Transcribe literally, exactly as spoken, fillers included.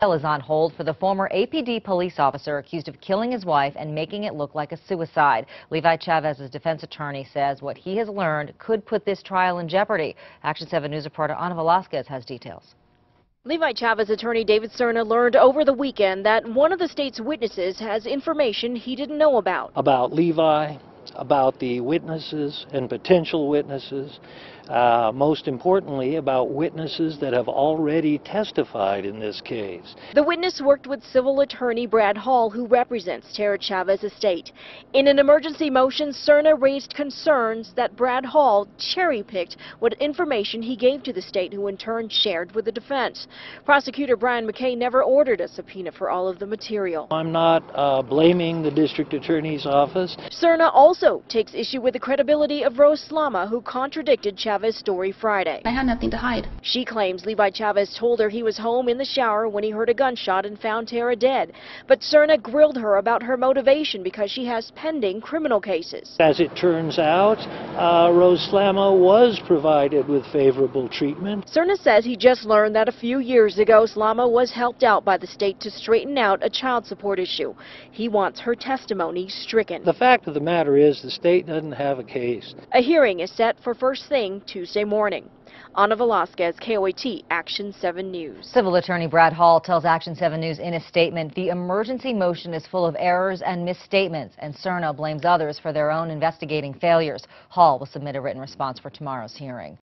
Is on hold for the former A P D police officer accused of killing his wife and making it look like a suicide. Levi Chavez's defense attorney says what he has learned could put this trial in jeopardy. Action seven News reporter Ana Velasquez has details. Levi Chavez attorney David Cerna learned over the weekend that one of the state's witnesses has information he didn't know about. About Levi, about the witnesses and potential witnesses, uh, most importantly about witnesses that have already testified in this case. The witness worked with civil attorney Brad Hall, who represents Tera Chavez estate. In an emergency motion, Cerna raised concerns that Brad Hall cherry-picked what information he gave to the state, who in turn shared with the defense. Prosecutor Brian McKay never ordered a subpoena for all of the material. I'm not uh, blaming the district attorney's office. Cerna also takes issue with the credibility of Rose Slama, who contradicted Chavez's story Friday. I had nothing to hide. She claims Levi Chavez told her he was home in the shower when he heard a gunshot and found Tera dead. But Cerna grilled her about her motivation because she has pending criminal cases. As it turns out, uh, Rose Slama was provided with favorable treatment. Cerna says he just learned that a few years ago Slama was helped out by the state to straighten out a child support issue. He wants her testimony stricken. The fact of the matter is the state doesn't have a case. A hearing is set for first thing Tuesday morning. Ana Velasquez, K O A T, Action seven News. Civil attorney Brad Hall tells Action seven News in a statement the emergency motion is full of errors and misstatements, and Cerna blames others for their own investigating failures. Hall will submit a written response for tomorrow's hearing.